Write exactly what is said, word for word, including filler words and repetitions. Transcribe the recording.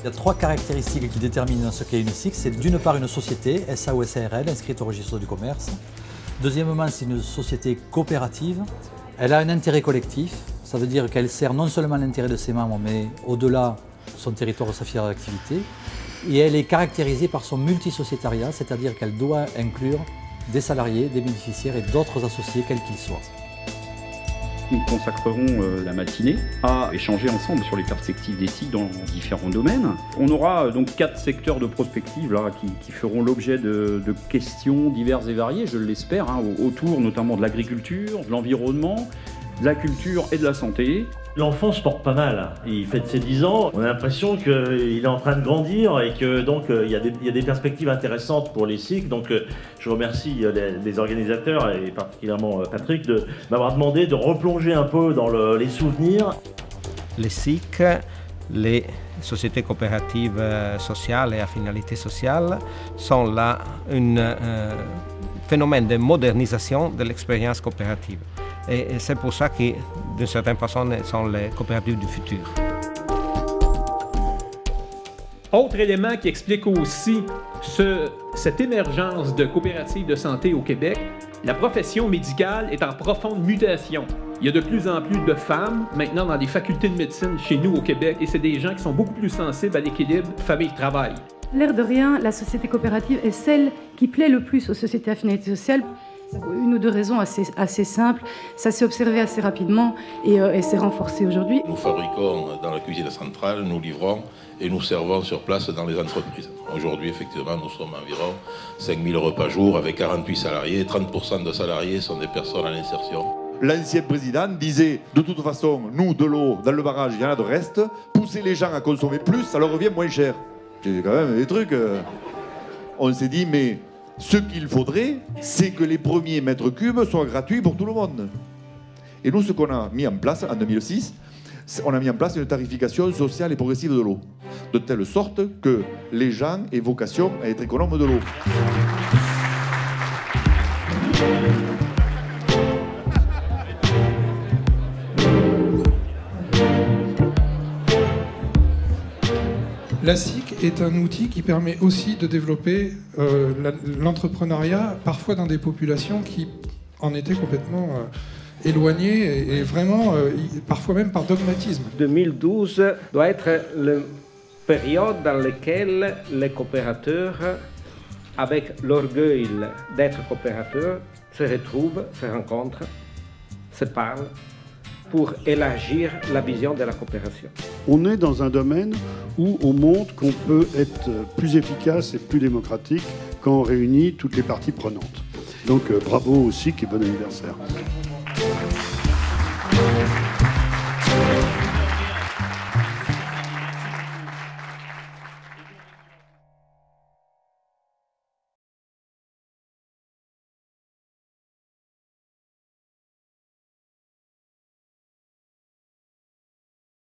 Il y a trois caractéristiques qui déterminent ce qu'est une S I C. C'est d'une part une société, S A ou S A R L, inscrite au registre du commerce. Deuxièmement, c'est une société coopérative. Elle a un intérêt collectif. Ça veut dire qu'elle sert non seulement l'intérêt de ses membres, mais au-delà son territoire, sa filière d'activité. Et elle est caractérisée par son multisociétariat, c'est-à-dire qu'elle doit inclure des salariés, des bénéficiaires et d'autres associés, quels qu'ils soient. Nous consacrerons euh, la matinée à échanger ensemble sur les perspectives des S I C dans différents domaines. On aura euh, donc quatre secteurs de prospective là, qui, qui feront l'objet de, de questions diverses et variées, je l'espère, hein, autour notamment de l'agriculture, de l'environnement, de la culture et de la santé. L'enfant se porte pas mal, il fête ses dix ans, on a l'impression qu'il est en train de grandir et que donc il y a des, il y a des perspectives intéressantes pour les S I C. Donc je remercie les, les organisateurs et particulièrement Patrick de m'avoir demandé de replonger un peu dans le, les souvenirs. Les S I C, les sociétés coopératives sociales et à finalité sociale sont là un euh, phénomène de modernisation de l'expérience coopérative. Et c'est pour ça que, d'une certaine façon, sont les coopératives du futur. Autre élément qui explique aussi ce, cette émergence de coopératives de santé au Québec, la profession médicale est en profonde mutation. Il y a de plus en plus de femmes maintenant dans les facultés de médecine chez nous au Québec et c'est des gens qui sont beaucoup plus sensibles à l'équilibre famille-travail. L'air de rien, la société coopérative est celle qui plaît le plus aux sociétés à finalité sociale. Une ou deux raisons assez, assez simples, ça s'est observé assez rapidement et, euh, et s'est renforcé aujourd'hui. Nous fabriquons dans la cuisine centrale, nous livrons et nous servons sur place dans les entreprises. Aujourd'hui, effectivement, nous sommes environ cinq mille repas jour avec quarante-huit salariés. trente pour cent de salariés sont des personnes en insertion. L'ancien président disait, de toute façon, nous, de l'eau, dans le barrage, il y en a de reste. Pousser les gens à consommer plus, ça leur revient moins cher. C'est quand même des trucs... Euh... On s'est dit, mais... Ce qu'il faudrait, c'est que les premiers mètres cubes soient gratuits pour tout le monde. Et nous, ce qu'on a mis en place en deux mille six, on a mis en place une tarification sociale et progressive de l'eau, de telle sorte que les gens aient vocation à être économes de l'eau. La S I C est un outil qui permet aussi de développer euh, l'entrepreneuriat, parfois dans des populations qui en étaient complètement euh, éloignées et, et vraiment, euh, parfois même par dogmatisme. deux mille douze doit être la période dans laquelle les coopérateurs, avec l'orgueil d'être coopérateurs, se retrouvent, se rencontrent, se parlent, pour élargir la vision de la coopération. On est dans un domaine où on montre qu'on peut être plus efficace et plus démocratique quand on réunit toutes les parties prenantes. Donc euh, bravo aussi et bon anniversaire.